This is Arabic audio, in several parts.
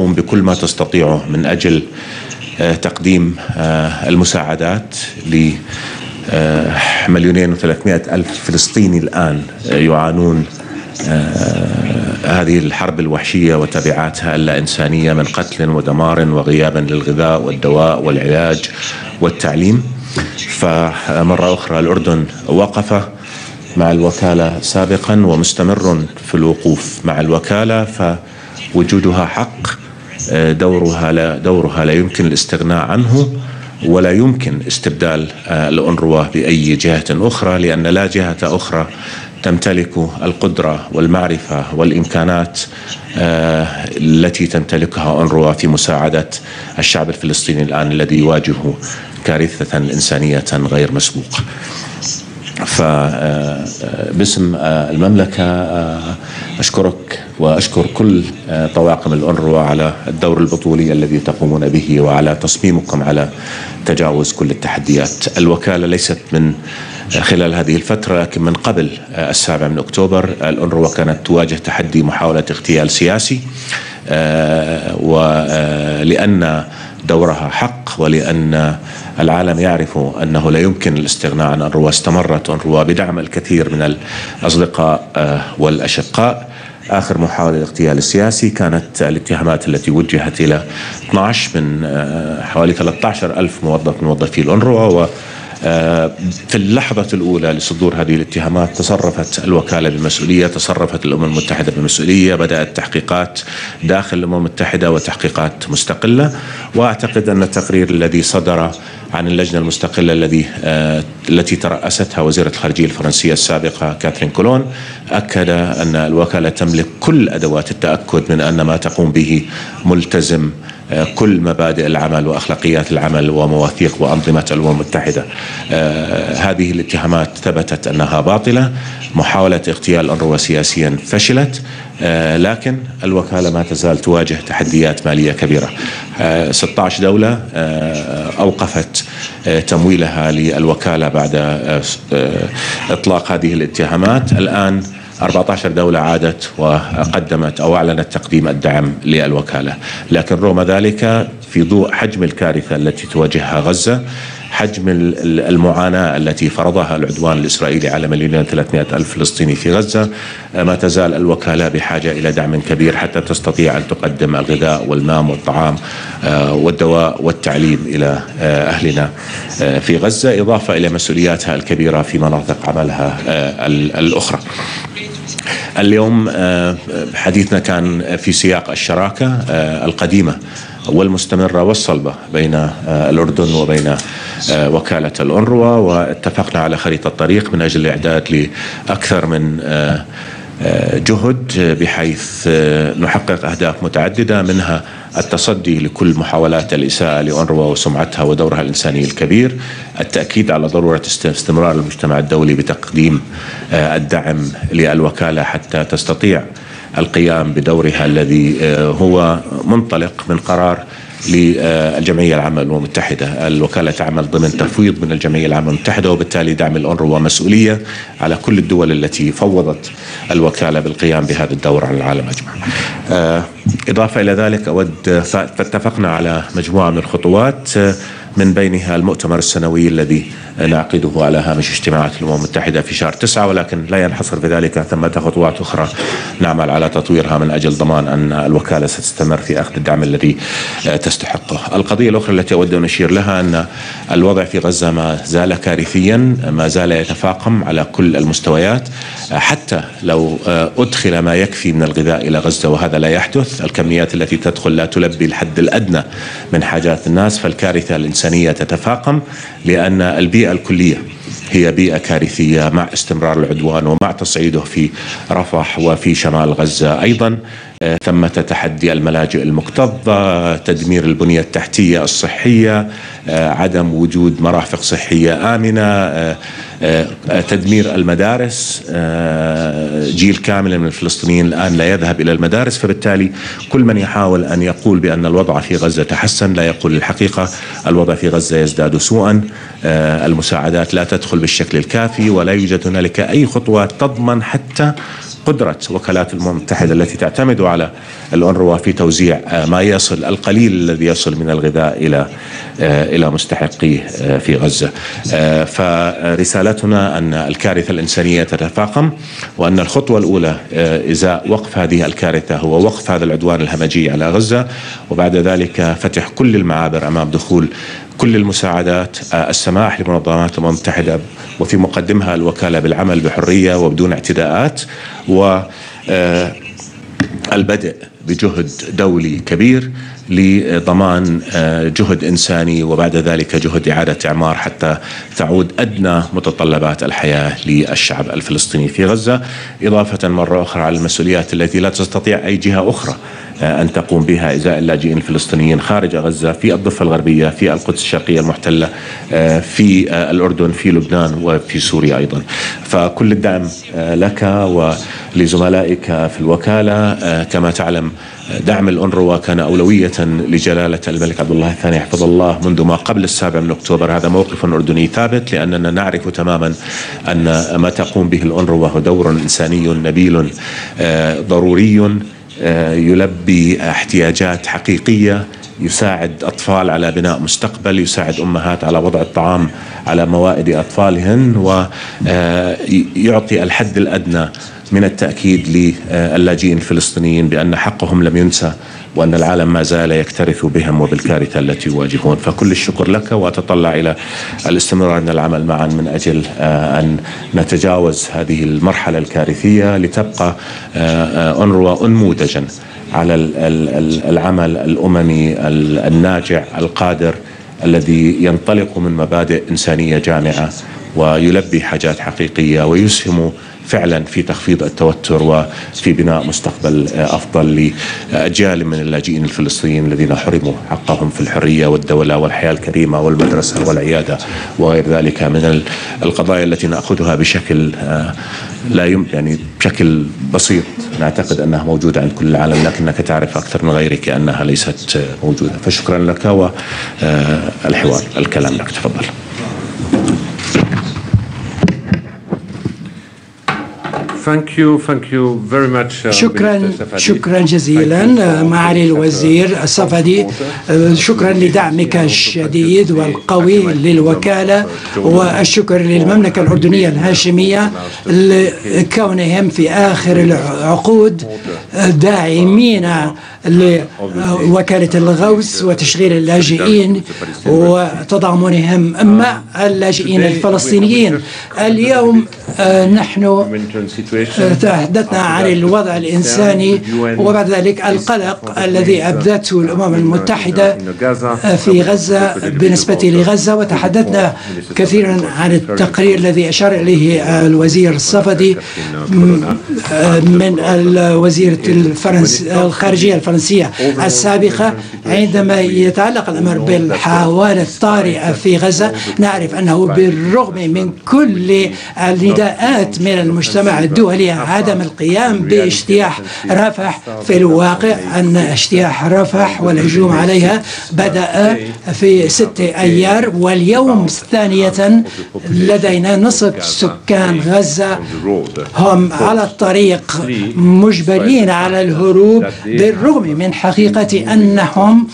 تقوم بكل ما تستطيعه من أجل تقديم المساعدات ل 2,300,000 فلسطيني الآن يعانون هذه الحرب الوحشية وتبعاتها اللا إنسانية من قتل ودمار وغيابا للغذاء والدواء والعلاج والتعليم. فمرة أخرى الأردن وقف مع الوكالة سابقا ومستمر في الوقوف مع الوكالة، فوجودها حق، دورها لا يمكن الاستغناء عنه، ولا يمكن استبدال الأونروا بأي جهة أخرى، لأن لا جهة أخرى تمتلك القدرة والمعرفة والإمكانات التي تمتلكها أونروا في مساعدة الشعب الفلسطيني الآن الذي يواجه كارثة إنسانية غير مسبوقة. فباسم المملكة أشكرك وأشكر كل طواقم الأونروا على الدور البطولي الذي تقومون به وعلى تصميمكم على تجاوز كل التحديات. الوكالة ليست من خلال هذه الفترة لكن من قبل 7 أكتوبر الأونروا كانت تواجه تحدي محاولة اغتيال سياسي، ولأن دورها حق ولأن العالم يعرف أنه لا يمكن الاستغناء عن أونروا، استمرت أونروا بدعم الكثير من الأصدقاء والأشقاء. آخر محاولة الاغتيال السياسي كانت الاتهامات التي وجهت إلى 12 من حوالي 13,000 موظف من موظفي الأونروا، في اللحظة الأولى لصدور هذه الاتهامات تصرفت الوكالة بمسؤولية، تصرفت الأمم المتحدة بمسؤولية، بدأت تحقيقات داخل الأمم المتحدة وتحقيقات مستقلة. وأعتقد أن التقرير الذي صدر عن اللجنة المستقلة التي ترأستها وزيرة الخارجية الفرنسية السابقة كاترين كولون أكد أن الوكالة تملك كل أدوات التأكد من أن ما تقوم به ملتزم كل مبادئ العمل وأخلاقيات العمل ومواثيق وأنظمة الأمم المتحدة. هذه الاتهامات ثبتت أنها باطلة. محاولة اغتيال أونروا سياسيا فشلت، لكن الوكالة ما تزال تواجه تحديات مالية كبيرة. 16 دولة أوقفت تمويلها للوكالة بعد إطلاق هذه الاتهامات. الآن 14 دولة عادت وقدمت أو أعلنت تقديم الدعم للوكالة، لكن رغم ذلك في ضوء حجم الكارثة التي تواجهها غزة، حجم المعاناة التي فرضها العدوان الإسرائيلي على 2,300,000 فلسطيني في غزة، ما تزال الوكالة بحاجة إلى دعم كبير حتى تستطيع أن تقدم الغذاء والماء والطعام والدواء والتعليم إلى أهلنا في غزة، إضافة إلى مسؤولياتها الكبيرة في مناطق عملها الأخرى. اليوم حديثنا كان في سياق الشراكة القديمة والمستمرة والصلبة بين الأردن وبين وكالة الأونروا، واتفقنا على خريطة طريق من أجل الإعداد لأكثر من جهد بحيث نحقق أهداف متعددة، منها التصدي لكل محاولات الإساءة لأونروا وسمعتها ودورها الإنساني الكبير، التأكيد على ضرورة استمرار المجتمع الدولي بتقديم الدعم للوكالة حتى تستطيع القيام بدورها الذي هو منطلق من قرار للجمعية العامة للأمم المتحدة. الوكالة تعمل ضمن تفويض من الجمعية العامة للأمم المتحدة، وبالتالي دعم الأونروا مسؤولية على كل الدول التي فوضت الوكالة بالقيام بهذا الدور على العالم أجمع. إضافة إلى ذلك فاتفقنا على مجموعة من الخطوات، من بينها المؤتمر السنوي الذي نعقده على هامش اجتماعات الأمم المتحدة في شهر 9، ولكن لا ينحصر في ذلك، ثمة خطوات أخرى نعمل على تطويرها من أجل ضمان أن الوكالة ستستمر في أخذ الدعم الذي تستحقه. القضية الأخرى التي أود أن أشير لها أن الوضع في غزة ما زال كارثيا، ما زال يتفاقم على كل المستويات. حتى لو أدخل ما يكفي من الغذاء إلى غزة وهذا لا يحدث، الكميات التي تدخل لا تلبي الحد الأدنى من حاجات الناس، فالكارثة الإنسانية تتفاقم، لأن البيئة الكلية هي بيئة كارثية مع استمرار العدوان ومع تصعيده في رفح وفي شمال غزة أيضا. ثمة تحدي الملاجئ المكتظة، تدمير البنية التحتية الصحية، عدم وجود مرافق صحية آمنة، تدمير المدارس. جيل كامل من الفلسطينيين الآن لا يذهب إلى المدارس، فبالتالي كل من يحاول أن يقول بأن الوضع في غزة تحسن لا يقول الحقيقة. الوضع في غزة يزداد سوءا، المساعدات لا تدخل بالشكل الكافي، ولا يوجد هنالك أي خطوات تضمن حتى قدرة وكالات الأمم المتحدة التي تعتمد على الأونروا في توزيع ما يصل القليل الذي يصل من الغذاء إلى مستحقيه في غزة. فرسالتنا أن الكارثة الإنسانية تتفاقم، وأن الخطوة الأولى إزاء وقف هذه الكارثة هو وقف هذا العدوان الهمجي على غزة، وبعد ذلك فتح كل المعابر أمام دخول كل المساعدات، السماح لمنظمات الأمم المتحدة وفي مقدمها الوكالة بالعمل بحرية وبدون اعتداءات، والبدء بجهد دولي كبير لضمان جهد إنساني، وبعد ذلك جهد إعادة إعمار حتى تعود أدنى متطلبات الحياة للشعب الفلسطيني في غزة، إضافة مرة أخرى على المسؤوليات التي لا تستطيع أي جهة أخرى أن تقوم بها إزاء اللاجئين الفلسطينيين خارج غزة، في الضفة الغربية، في القدس الشرقية المحتلة، في الأردن، في لبنان، وفي سوريا أيضا. فكل الدعم لك ولزملائك في الوكالة. كما تعلم دعم الأونروا كان أولوية لجلالة الملك عبد الله الثاني حفظه الله منذ ما قبل 7 أكتوبر. هذا موقف أردني ثابت، لأننا نعرف تماما أن ما تقوم به الأونروا هو دور إنساني نبيل ضروري، يلبي احتياجات حقيقية، يساعد أطفال على بناء مستقبل، يساعد أمهات على وضع الطعام على موائد أطفالهن، ويعطي الحد الأدنى من التأكيد للاجئين الفلسطينيين بأن حقهم لم ينسى، وأن العالم ما زال يكترث بهم وبالكارثة التي يواجهون. فكل الشكر لك، وأتطلع إلى الاستمرار من العمل معا من أجل أن نتجاوز هذه المرحلة الكارثية لتبقى أونروا أنموذجا على العمل الأممي الناجع القادر الذي ينطلق من مبادئ إنسانية جامعة ويلبي حاجات حقيقية ويسهم فعلا في تخفيض التوتر وفي بناء مستقبل أفضل لأجيال من اللاجئين الفلسطينيين الذين حرموا حقهم في الحرية والدولة والحياة الكريمة والمدرسة والعيادة وغير ذلك من القضايا التي نأخذها بشكل يعني بشكل بسيط. نعتقد أنها موجودة عند كل العالم، لكنك تعرف أكثر من غيرك أنها ليست موجودة. فشكرا لك، والحوار الكلام لك. تفضل. Thank you very much. شكرا جزيلا معالي الوزير الصفدي. شكرا لدعمك الشديد والقوي للوكالة، والشكر للمملكة الأردنية الهاشمية لكونهم في آخر العقود داعمين لوكالة الغوث وتشغيل اللاجئين وتضامنهم مع اللاجئين الفلسطينيين. اليوم نحن تحدثنا عن الوضع الإنساني وبعد ذلك القلق الذي أبدته الأمم المتحدة في غزة بالنسبة لغزة، وتحدثنا كثيرا عن التقرير الذي أشار إليه الوزير الصفدي من الوزيرة الخارجية الفرنسية السابقة. عندما يتعلق الأمر بالحوالة الطارئة في غزة، نعرف أنه بالرغم من كل النداءات من المجتمع الدولي عدم القيام باجتياح رفح، في الواقع أن اجتياح رفح والهجوم عليها بدأ في 6 أيار، واليوم ثانية لدينا نصف سكان غزة هم على الطريق مجبرين على الهروب، بالرغم من حقيقة أنهم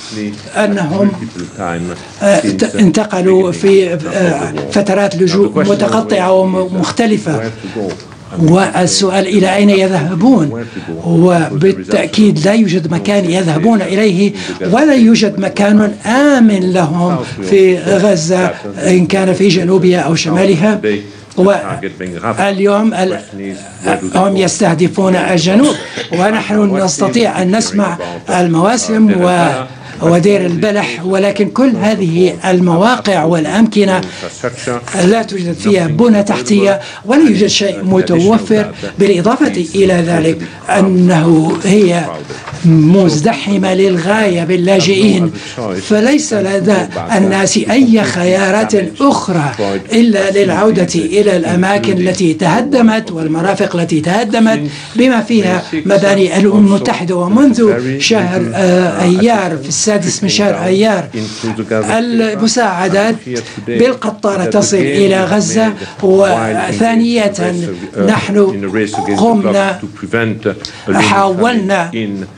انتقلوا في فترات لجوء متقطعة ومختلفة. والسؤال إلى أين يذهبون؟ وبالتأكيد لا يوجد مكان يذهبون إليه، ولا يوجد مكان آمن لهم في غزة إن كان في جنوبها أو شمالها. واليوم هم يستهدفون الجنوب، ونحن نستطيع أن نسمع المواسم ودير البلح، ولكن كل هذه المواقع والأمكنة لا توجد فيها بنى تحتية ولا يوجد شيء متوفر. بالإضافة إلى ذلك أنه هي مزدحمة للغاية باللاجئين، فليس لدى الناس أي خيارات أخرى إلا للعودة إلى الأماكن التي تهدمت والمرافق التي تهدمت بما فيها مباني الأمم المتحدة. ومنذ شهر أيار، في 6 من شهر أيار، المساعدات بالقطارة تصل إلى غزة. وثانية نحن حاولنا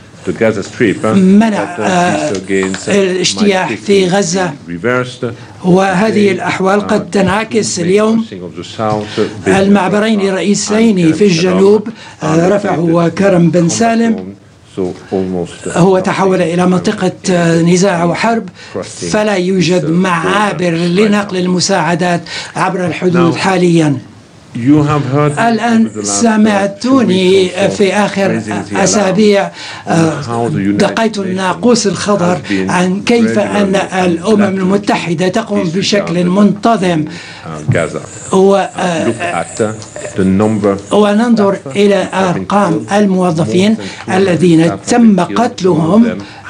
منع الاجتياح في غزة، وهذه الأحوال قد تنعكس اليوم. المعبرين الرئيسيين في الجنوب رفح وكرم بن سالم هو تحول إلى منطقة نزاع وحرب، فلا يوجد معابر لنقل المساعدات عبر الحدود حاليا. الآن سمعتوني في آخر أسابيع دقيت الناقوس الخضر عن كيف أن الأمم المتحدة تقوم بشكل منتظم، وننظر إلى أرقام الموظفين الذين تم قتلهم.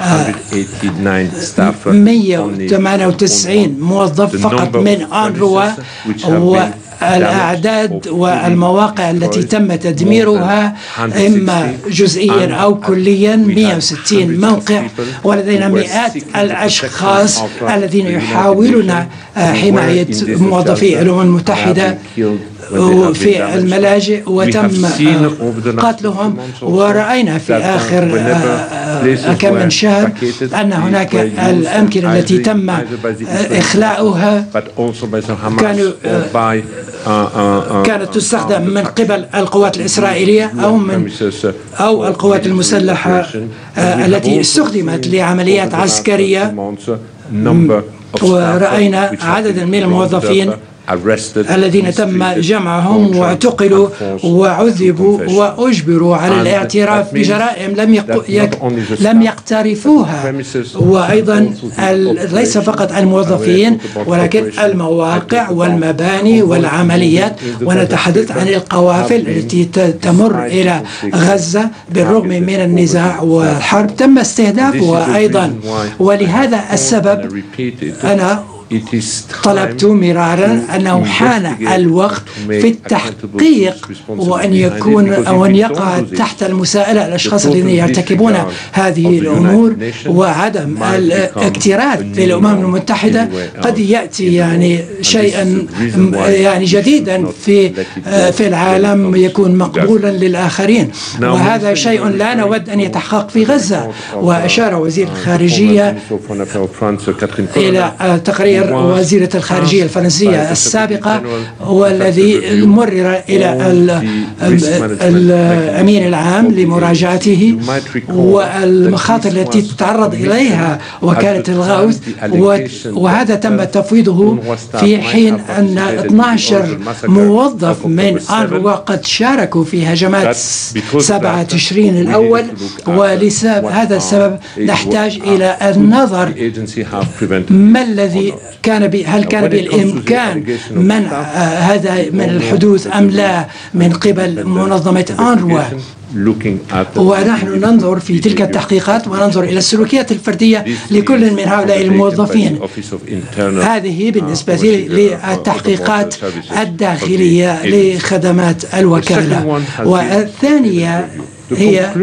198 موظف فقط من أنروا، والأعداد والمواقع التي تم تدميرها إما جزئيا أو كليا 160 موقع، ولدينا مئات الأشخاص الذين يحاولون حماية موظفي الأمم المتحدة في الملاجئ وتم قتلهم. ورأينا في آخر كم من شهر أن هناك الأمكنة التي تم إخلاؤها كانت تستخدم من قبل القوات الإسرائيلية أو القوات المسلحة التي استخدمت لعمليات عسكرية. ورأينا عددا من الموظفين الذين تم جمعهم واعتقلوا وعذبوا وأجبروا على الاعتراف بجرائم لم يقترفوها. وأيضا ليس فقط الموظفين ولكن المواقع والمباني والعمليات، ونتحدث عن القوافل التي تمر إلى غزة بالرغم من النزاع والحرب تم استهدافها أيضا. ولهذا السبب أنا طلبت مرارا أنه حان الوقت في التحقيق وأن يقع تحت المساءلة الأشخاص الذين يرتكبون هذه الأمور، وعدم الاكتراث في الأمم المتحدة قد يأتي شيئا جديدا في العالم يكون مقبولا للآخرين، وهذا شيء لا نود أن يتحقق في غزة. وأشار وزير الخارجية إلى تقرير وزيرة الخارجية الفرنسية السابقة، والذي مرر إلى الأمين العام لمراجعته، والمخاطر التي تتعرض إليها وكالة الغوث، وهذا تم تفويضه في حين أن 12 موظف من أنروا قد شاركوا في هجمات 7 تشرين الأول. ولسبب هذا السبب نحتاج إلى النظر ما الذي هل كان بالإمكان منع هذا من الحدوث أم لا من قبل منظمة أنروا. ونحن ننظر في تلك التحقيقات وننظر إلى السلوكيات الفردية لكل من هؤلاء الموظفين. هذه بالنسبة للتحقيقات الداخلية لخدمات الوكالة. والثانية هي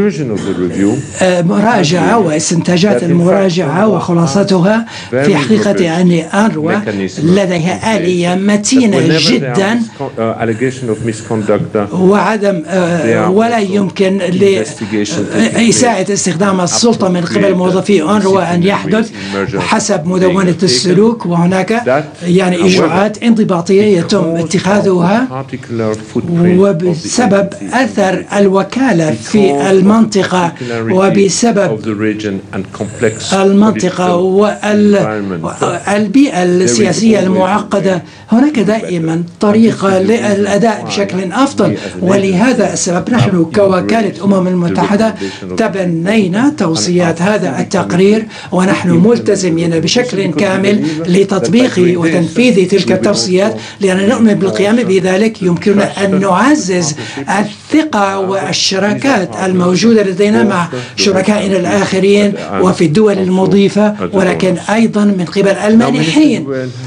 مراجعة واستنتاجات المراجعة وخلاصتها في حقيقة أن أنروا لديها آلية متينة جدا وعدم ولا يمكن لإساءة استخدام السلطة من قبل موظفي أنروا أن يحدث حسب مدونة السلوك. وهناك إجراءات انضباطية يتم اتخاذها، وبسبب أثر الوكالة في المنطقة وبسبب المنطقة والبيئة السياسية المعقدة هناك دائما طريقة للأداء بشكل أفضل. ولهذا السبب نحن كوكالة المتحدة تبنينا توصيات هذا التقرير، ونحن ملتزمين بشكل كامل لتطبيق وتنفيذ تلك التوصيات، لأننا نؤمن بالقيام بذلك يمكننا أن نعزز الثقة والشراكات التعاملات الموجودة لدينا مع شركائنا الآخرين وفي الدول المضيفة، ولكن أيضا من قبل المانحين.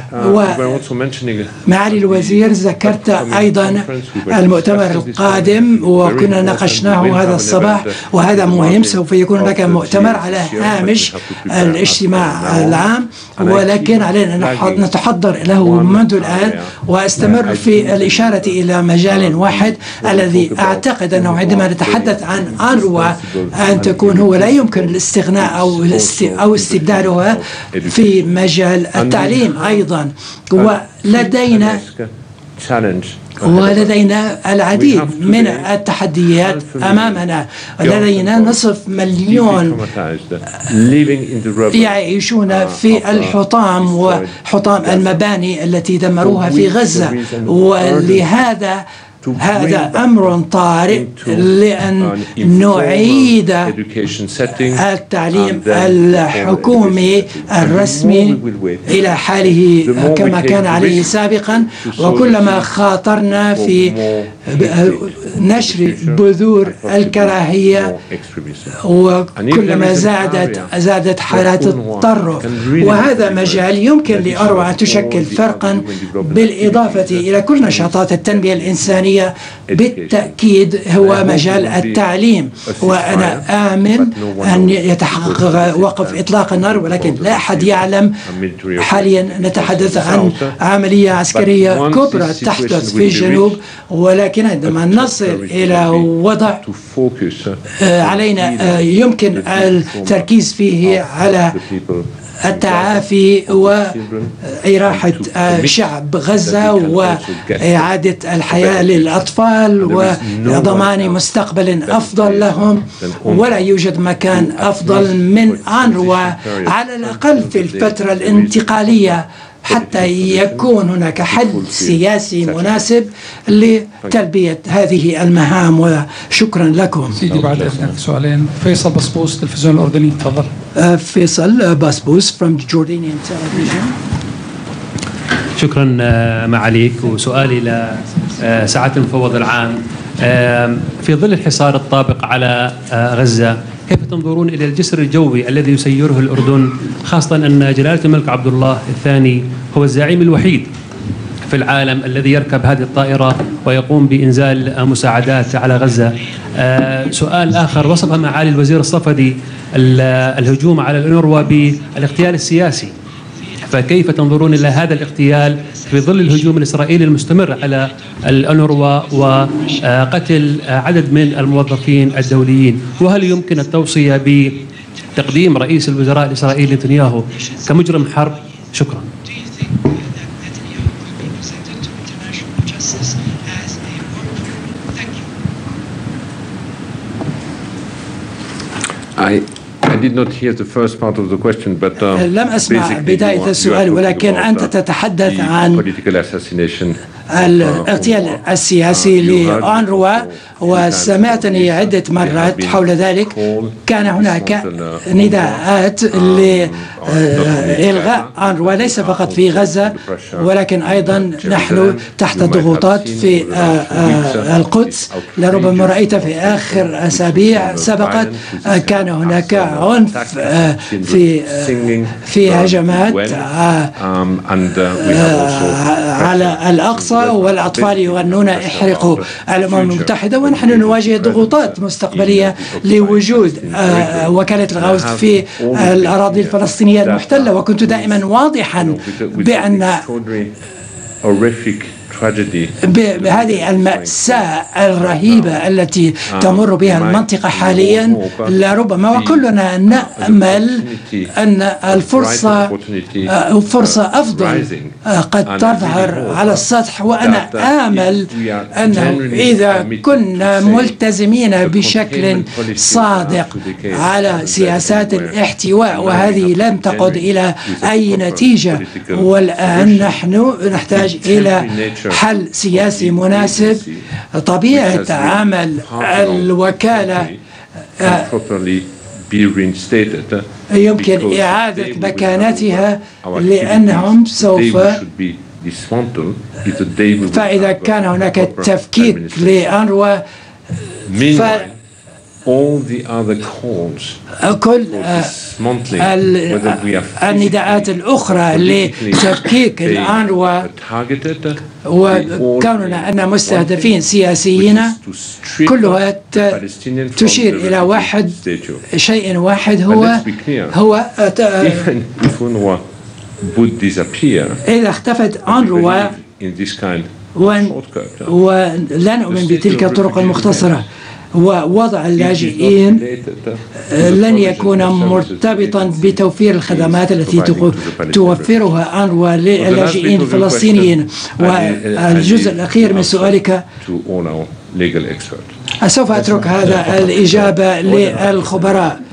ومعالي الوزير ذكرت أيضا المؤتمر القادم وكنا ناقشناه هذا الصباح، وهذا مهم. سوف يكون هناك مؤتمر على هامش الاجتماع العام، ولكن علينا أن نتحضر له منذ الآن. واستمر في الإشارة إلى مجال واحد الذي أعتقد أنه عندما نتحدث عن أنروا أن تكون هو لا يمكن الاستغناء أو استبدالها في مجال التعليم أيضا. ولدينا العديد من التحديات أمامنا. لدينا نصف مليون يعيشون في الحطام وحطام المباني التي دمروها في غزة، ولهذا هذا أمر طارئ لأن نعيد التعليم الحكومي الرسمي إلى حاله كما كان عليه سابقا. وكلما خاطرنا في نشر بذور الكراهية وكلما زادت حالات التطرف، وهذا مجال يمكن لأنروا أن تشكل فرقا بالإضافة إلى كل نشاطات التنمية الإنسانية. بالتأكيد هو مجال التعليم، وأنا آمن أن يتحقق وقف إطلاق النار، ولكن لا أحد يعلم. حاليا نتحدث عن عملية عسكرية كبرى تحدث في الجنوب، ولكن عندما نصل إلى وضع علينا يمكن التركيز فيه على التعافي وإراحة شعب غزة وإعادة الحياة للأطفال وضمان مستقبل أفضل لهم. ولا يوجد مكان أفضل من أنروا على الأقل في الفترة الانتقالية حتى يكون هناك حل سياسي مناسب لتلبية هذه المهام. وشكرا لكم. سيدي بعد إذنك سؤالين. فيصل بسبوس تلفزيون الأردني، تفضل. فيصل بسبوس from Jordanian television. شكرا معاليك. وسؤالي لسعادة المفوض العام، في ظل الحصار الطابق على غزة كيف تنظرون إلى الجسر الجوي الذي يسيره الأردن، خاصة أن جلالة الملك عبد الله الثاني هو الزعيم الوحيد في العالم الذي يركب هذه الطائرة ويقوم بإنزال مساعدات على غزة؟ سؤال آخر، وصف معالي الوزير الصفدي الهجوم على الأنروا بالاغتيال السياسي، فكيف تنظرون إلى هذا الاغتيال في ظل الهجوم الإسرائيلي المستمر على الأنروا وقتل عدد من الموظفين الدوليين؟ وهل يمكن التوصية بتقديم رئيس الوزراء الإسرائيلي نتنياهو كمجرم حرب؟ شكرا. I did not hear the first part of the question, but لم أسمع بداية السؤال، ولكن أنت تتحدث عن الاغتيال السياسي لأنروا، وسمعتني عدة مرات حول ذلك. كان هناك نداءات لإلغاء أنروا ليس فقط في غزة، ولكن أيضا نحن تحت ضغوطات في القدس. لربما رأيت في آخر أسابيع سبقت كان هناك عنف في هجمات على الأقصى، والأطفال يغنون احرقوا الأمم المتحدة. ونحن نواجه ضغوطات مستقبلية لوجود وكالة الغوث في الأراضي الفلسطينية المحتلة. وكنت دائما واضحا بأن بهذه المأساة الرهيبة التي تمر بها المنطقة حاليا، لربما وكلنا نأمل أن الفرصة أفضل قد تظهر على السطح. وأنا آمل أنه إذا كنا ملتزمين بشكل صادق على سياسات الاحتواء، وهذه لم تقود إلى أي نتيجة، والآن نحن نحتاج إلى حل سياسي مناسب. طبيعة عمل الوكالة يمكن إعادة مكانتها، لأنهم سوف فإذا كان هناك تفكيك لأنروا كل النداءات الأخرى لتفكيك الأنروا وكوننا أن مستهدفين سياسيين كلها تشير إلى شيء واحد هو إذا اختفت أنروا ولا نؤمن بتلك الطرق المختصرة ووضع اللاجئين لن يكون مرتبطا بتوفير الخدمات التي توفرها أنروا للاجئين الفلسطينيين. والجزء الأخير من سؤالك سوف أترك هذا الإجابة للخبراء.